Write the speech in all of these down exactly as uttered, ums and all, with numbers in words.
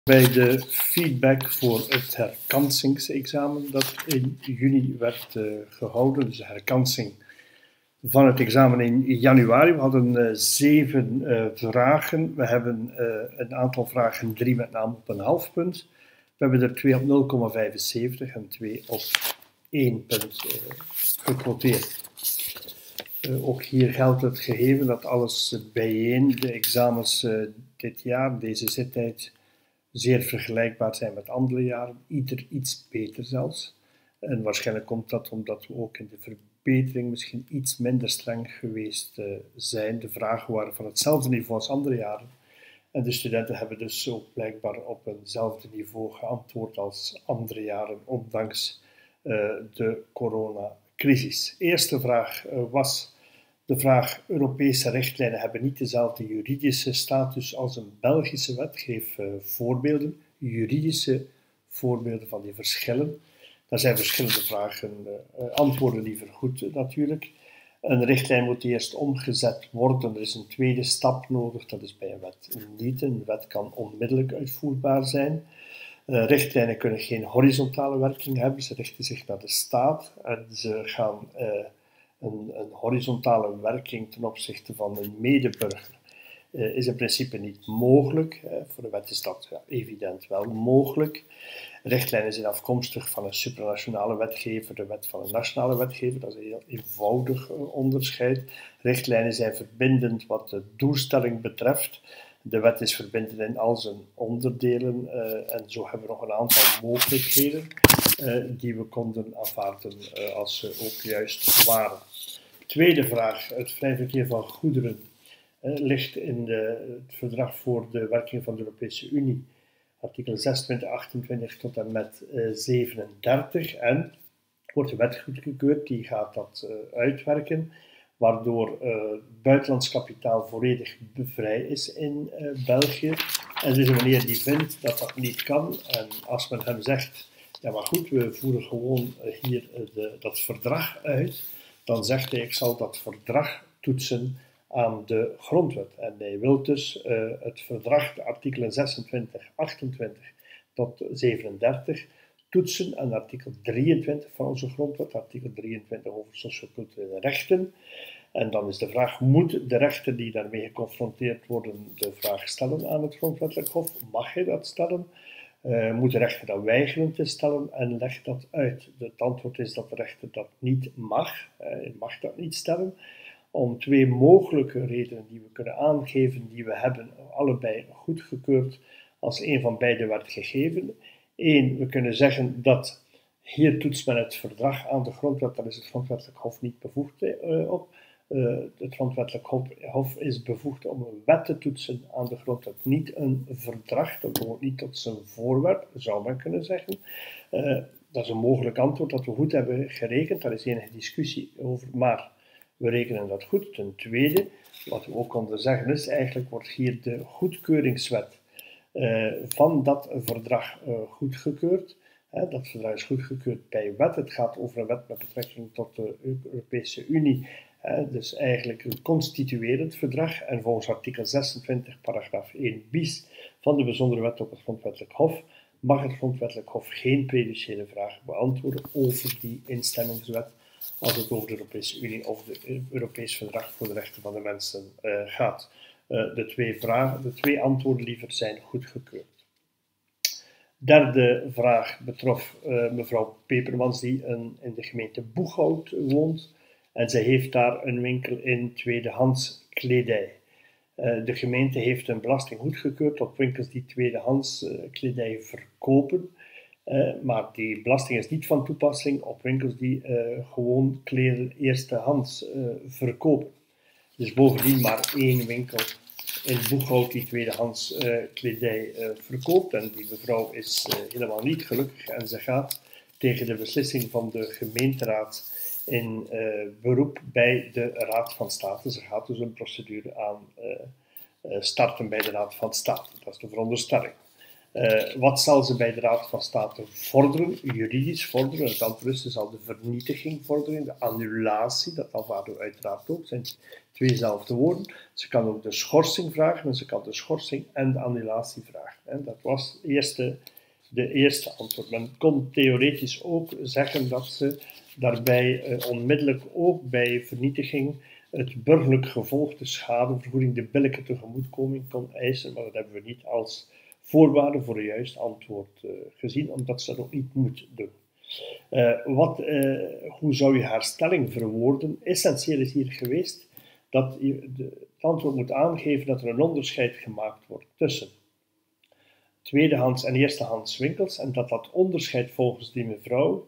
Bij de feedback voor het herkansingsexamen dat in juni werd uh, gehouden, dus de herkansing van het examen in januari. We hadden uh, zeven uh, vragen. We hebben uh, een aantal vragen, drie met name op een half punt. We hebben er twee op nul komma vijfenzeventig en twee op één punt uh, gequoteerd. Uh, ook hier geldt het gegeven dat alles bijeen, de examens uh, dit jaar, deze zittijd, zeer vergelijkbaar zijn met andere jaren, ieder iets beter zelfs. En waarschijnlijk komt dat omdat we ook in de verbetering misschien iets minder streng geweest uh, zijn. De vragen waren van hetzelfde niveau als andere jaren. En de studenten hebben dus ook blijkbaar op eenzelfde niveau geantwoord als andere jaren, ondanks uh, de coronacrisis. Eerste vraag uh, was de vraag: Europese richtlijnen hebben niet dezelfde juridische status als een Belgische wet. Geef uh, voorbeelden, juridische voorbeelden van die verschillen. Daar zijn verschillende vragen, uh, antwoorden liever goed uh, natuurlijk. Een richtlijn moet eerst omgezet worden. Er is een tweede stap nodig, dat is bij een wet niet. Een wet kan onmiddellijk uitvoerbaar zijn. Uh, richtlijnen kunnen geen horizontale werking hebben. Ze richten zich naar de staat en ze gaan uh, een, een horizontale werking ten opzichte van een medeburger. Uh, is in principe niet mogelijk. Uh, voor de wet is dat ja, evident wel mogelijk. Richtlijnen zijn afkomstig van een supranationale wetgever, de wet van een nationale wetgever. Dat is een heel eenvoudig uh, onderscheid. Richtlijnen zijn verbindend wat de doelstelling betreft. De wet is verbindend in al zijn onderdelen uh, en zo hebben we nog een aantal mogelijkheden uh, die we konden aanvaarden uh, als ze ook juist waren. Tweede vraag: het vrij verkeer van goederen uh, ligt in de, het verdrag voor de werking van de Europese Unie. Artikel zesentwintig, achtentwintig tot en met uh, zevenendertig en wordt de wet goedgekeurd, die gaat dat uh, uitwerken, waardoor uh, buitenlands kapitaal volledig vrij is in uh, België. En dus wanneer die vindt dat dat niet kan, en als men hem zegt, ja maar goed, we voeren gewoon uh, hier uh, de, dat verdrag uit, dan zegt hij, ik zal dat verdrag toetsen aan de grondwet. En hij wil dus uh, het verdrag, de artikelen zesentwintig, achtentwintig tot zevenendertig, toetsen aan artikel drieëntwintig van onze grondwet, artikel drieëntwintig over socioculturele rechten. En dan is de vraag, moet de rechter die daarmee geconfronteerd worden de vraag stellen aan het grondwettelijk hof? Mag hij dat stellen? Uh, moet de rechter dat weigeren te stellen en legt dat uit? Het antwoord is dat de rechter dat niet mag. Uh, hij mag dat niet stellen. Om twee mogelijke redenen die we kunnen aangeven, die we hebben allebei goedgekeurd als een van beide werd gegeven. Eén, we kunnen zeggen dat hier toetst men het verdrag aan de grondwet, daar is het grondwettelijk hof niet bevoegd uh, op. Uh, het grondwettelijk hof, hof is bevoegd om een wet te toetsen aan de grondwet, niet een verdrag, dat behoort niet tot zijn voorwerp, zou men kunnen zeggen. Uh, dat is een mogelijk antwoord dat we goed hebben gerekend, daar is enige discussie over, maar we rekenen dat goed. Ten tweede, wat we ook konden zeggen is, eigenlijk wordt hier de goedkeuringswet uh, van dat verdrag uh, goedgekeurd. Uh, dat verdrag is goedgekeurd bij wet. Het gaat over een wet met betrekking tot de Europese Unie. Uh, dus eigenlijk een constituerend verdrag. En volgens artikel zesentwintig, paragraaf één bis van de bijzondere wet op het grondwettelijk hof mag het grondwettelijk hof geen prejudiciële vragen beantwoorden over die instemmingswet, als het over de Europese Unie of het Europees Verdrag voor de Rechten van de Mensen uh, gaat. Uh, de, twee vragen, de twee antwoorden liever zijn goedgekeurd. Derde vraag betrof uh, mevrouw Pepermans, die een, in de gemeente Boeghout woont. En zij heeft daar een winkel in tweedehands kledij. Uh, de gemeente heeft een belasting goedgekeurd op winkels die tweedehands uh, kledij verkopen. Uh, maar die belasting is niet van toepassing op winkels die uh, gewoon kleren eerstehands uh, verkopen. Er is bovendien maar één winkel in Boeghout die tweedehands uh, kledij uh, verkoopt. En die mevrouw is uh, helemaal niet gelukkig en ze gaat tegen de beslissing van de gemeenteraad in uh, beroep bij de Raad van State. Ze gaat dus een procedure aan uh, uh, starten bij de Raad van State. Dat is de veronderstelling. Uh, wat zal ze bij de Raad van State vorderen, juridisch vorderen? Het antwoord is, ze zal de vernietiging vorderen, de annulatie, dat aanvaarden we uiteraard ook, zijn tweezelfde woorden. Ze kan ook de schorsing vragen, en ze kan de schorsing en de annulatie vragen. En dat was de eerste, de eerste antwoord. Men kon theoretisch ook zeggen dat ze daarbij uh, onmiddellijk ook bij vernietiging het burgerlijk gevolg, de schadevergoeding, de billijke tegemoetkoming kon eisen, maar dat hebben we niet als voorwaarde voor een juist antwoord uh, gezien, omdat ze dat ook niet moet doen. Uh, wat, uh, hoe zou je haar stelling verwoorden? Essentieel is hier geweest dat je de, het antwoord moet aangeven dat er een onderscheid gemaakt wordt tussen tweedehands en eerstehands winkels en dat dat onderscheid volgens die mevrouw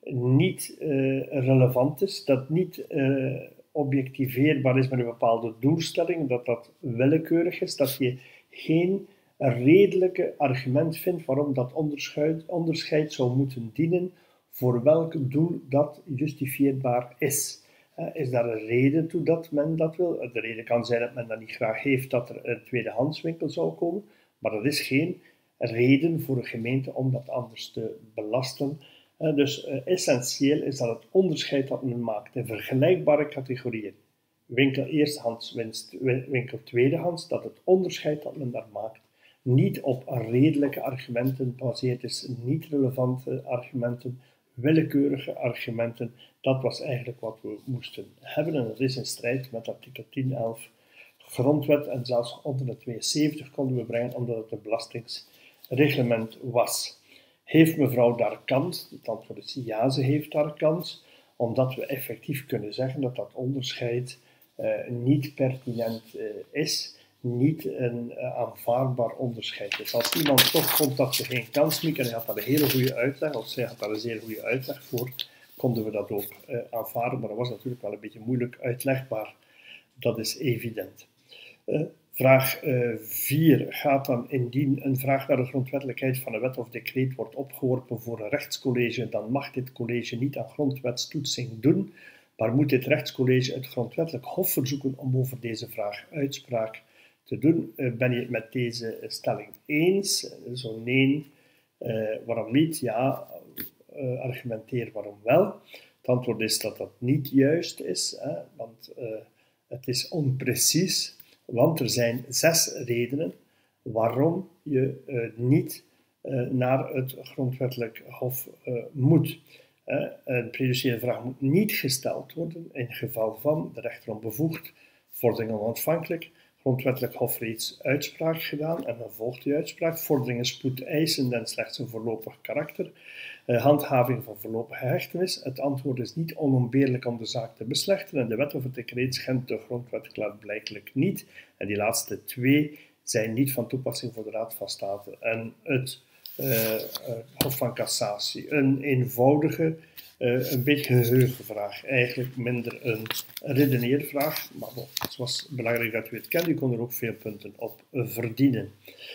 niet uh, relevant is, dat niet uh, objectiveerbaar is met een bepaalde doelstelling, dat dat willekeurig is, dat je geen redelijke argument vindt waarom dat onderscheid, onderscheid zou moeten dienen voor welk doel dat justifieerbaar is. Uh, is daar een reden toe dat men dat wil? De reden kan zijn dat men dat niet graag heeft dat er een tweedehandswinkel zou komen, maar dat is geen reden voor een gemeente om dat anders te belasten. Uh, dus uh, essentieel is dat het onderscheid dat men maakt in vergelijkbare categorieën, winkel eerstehands, winst, winkel tweedehands, dat het onderscheid dat men daar maakt niet op redelijke argumenten baseert is, niet relevante argumenten, willekeurige argumenten. Dat was eigenlijk wat we moesten hebben en dat is in strijd met artikel tien elf grondwet en zelfs onder de tweeënzeventig konden we brengen omdat het een belastingsreglement was. Heeft mevrouw daar kans? Het antwoord is ja, ze heeft daar kans, omdat we effectief kunnen zeggen dat dat onderscheid uh, niet pertinent uh, is, niet een uh, aanvaardbaar onderscheid is. Als iemand toch vond dat ze geen kans meer en hij had daar een hele goede uitleg, of zij had daar een zeer goede uitleg voor, konden we dat ook uh, aanvaarden, maar dat was natuurlijk wel een beetje moeilijk uitlegbaar, dat is evident. Uh, Vraag vier uh, gaat dan indien een vraag naar de grondwettelijkheid van een wet of decreet wordt opgeworpen voor een rechtscollege, dan mag dit college niet aan grondwetstoetsing doen, maar moet dit rechtscollege het grondwettelijk hof verzoeken om over deze vraag uitspraak te doen. Uh, ben je het met deze stelling eens? Zo nee, uh, waarom niet? Ja, uh, argumenteer waarom wel. Het antwoord is dat dat niet juist is, hè, want uh, het is onprecies. Want er zijn zes redenen waarom je uh, niet uh, naar het grondwettelijk hof uh, moet. Uh, een prejudiciële vraag moet niet gesteld worden in geval van de rechter onbevoegd, vordering onontvankelijk, grondwettelijk hof reeds uitspraak gedaan en dan volgt die uitspraak, vorderingen spoedeisend en slechts een voorlopig karakter, uh, handhaving van voorlopige hechtenis. Het antwoord is niet onontbeerlijk om de zaak te beslechten en de wet of het decreet schendt de grondwet klaarblijkelijk niet. En die laatste twee zijn niet van toepassing voor de Raad van State en het uh, uh, Hof van Cassatie. Een eenvoudige, uh, een beetje geheugenvraag, eigenlijk minder een redeneervraag, maar bon, het was belangrijk dat u het kent, u kon er ook veel punten op uh, verdienen.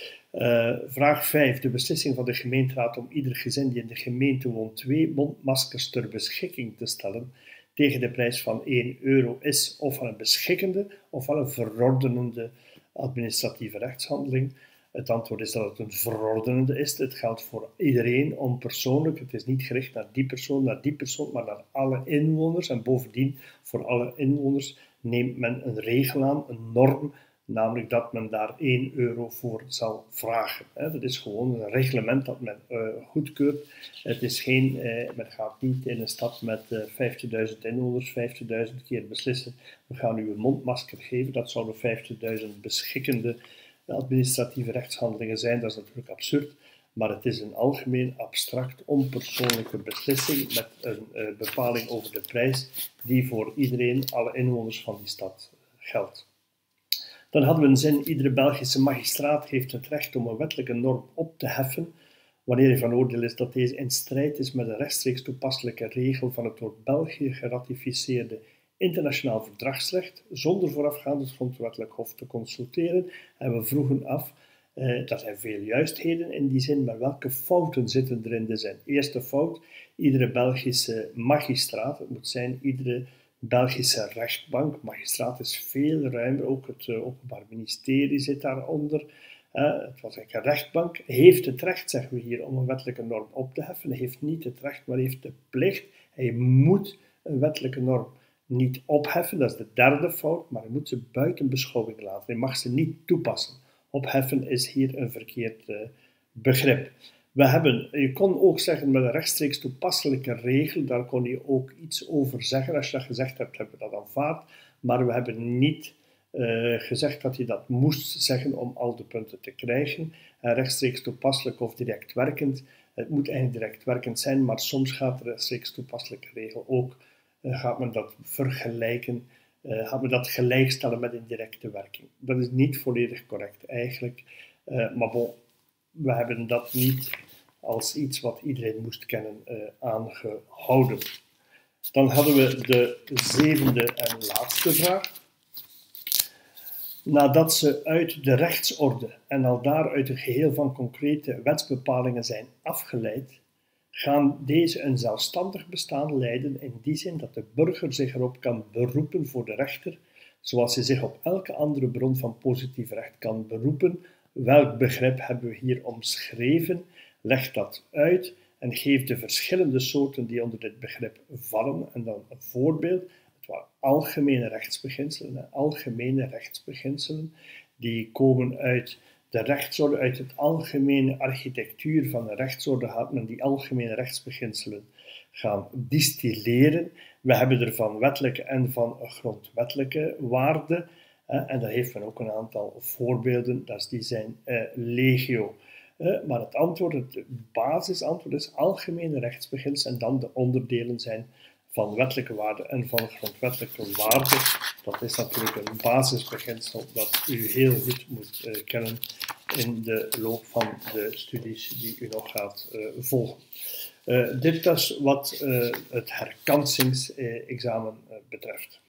Uh, vraag vijf. De beslissing van de gemeenteraad om ieder gezin die in de gemeente woont twee mondmaskers ter beschikking te stellen tegen de prijs van één euro is ofwel een beschikkende ofwel een verordenende administratieve rechtshandeling. Het antwoord is dat het een verordenende is. Het geldt voor iedereen onpersoonlijk. Het is niet gericht naar die persoon, naar die persoon, maar naar alle inwoners. En bovendien, voor alle inwoners neemt men een regel aan, een norm, namelijk dat men daar één euro voor zal vragen. Dat is gewoon een reglement dat men uh, goedkeurt. Het is geen, uh, men gaat niet in een stad met uh, vijftigduizend inwoners vijftigduizend keer beslissen, we gaan u een mondmasker geven. Dat zouden vijftigduizend beschikkende administratieve rechtshandelingen zijn. Dat is natuurlijk absurd, maar het is een algemeen abstract onpersoonlijke beslissing met een uh, bepaling over de prijs die voor iedereen, alle inwoners van die stad, geldt. Dan hadden we een zin, iedere Belgische magistraat heeft het recht om een wettelijke norm op te heffen, wanneer hij van oordeel is dat deze in strijd is met een rechtstreeks toepasselijke regel van het door België geratificeerde internationaal verdragsrecht, zonder voorafgaand het grondwettelijk hof te consulteren. En we vroegen af, eh, er zijn veel juistheden in die zin, maar welke fouten zitten er in de zin? Eerste fout, iedere Belgische magistraat, het moet zijn iedere Belgische rechtbank, magistraat is veel ruimer, ook het uh, Openbaar Ministerie zit daaronder. Uh, het was een rechtbank, heeft het recht, zeggen we hier, om een wettelijke norm op te heffen. Hij heeft niet het recht, maar heeft de plicht. Hij moet een wettelijke norm niet opheffen, dat is de derde fout, maar hij moet ze buiten beschouwing laten. Hij mag ze niet toepassen. Opheffen is hier een verkeerd uh, begrip. We hebben, je kon ook zeggen met een rechtstreeks toepasselijke regel, daar kon je ook iets over zeggen. Als je dat gezegd hebt, hebben we dat aanvaard. Maar we hebben niet uh, gezegd dat je dat moest zeggen om al de punten te krijgen. Uh, rechtstreeks toepasselijk of direct werkend. Het moet eigenlijk direct werkend zijn, maar soms gaat de rechtstreeks toepasselijke regel ook, uh, gaat men dat vergelijken, uh, gaat men dat gelijkstellen met een directe werking. Dat is niet volledig correct eigenlijk, uh, maar bon, we hebben dat niet als iets wat iedereen moest kennen uh, aangehouden. Dan hadden we de zevende en laatste vraag. Nadat ze uit de rechtsorde en al daar uit een geheel van concrete wetsbepalingen zijn afgeleid, gaan deze een zelfstandig bestaan leiden in die zin dat de burger zich erop kan beroepen voor de rechter, zoals hij zich op elke andere bron van positief recht kan beroepen. Welk begrip hebben we hier omschreven? Leg dat uit en geef de verschillende soorten die onder dit begrip vallen. En dan een voorbeeld. Het waren algemene rechtsbeginselen. Algemene rechtsbeginselen die komen uit de rechtsorde, uit het algemene architectuur van de rechtsorde gaat men die algemene rechtsbeginselen gaan distilleren. We hebben er van wettelijke en van grondwettelijke waarde. En daar heeft men ook een aantal voorbeelden, dus die zijn uh, legio. Uh, maar het antwoord, het basisantwoord is algemene rechtsbeginselen en dan de onderdelen zijn van wettelijke waarde en van grondwettelijke waarde. Dat is natuurlijk een basisbeginsel dat u heel goed moet uh, kennen in de loop van de studies die u nog gaat uh, volgen. Uh, dit is wat uh, het herkansingsexamen uh, betreft.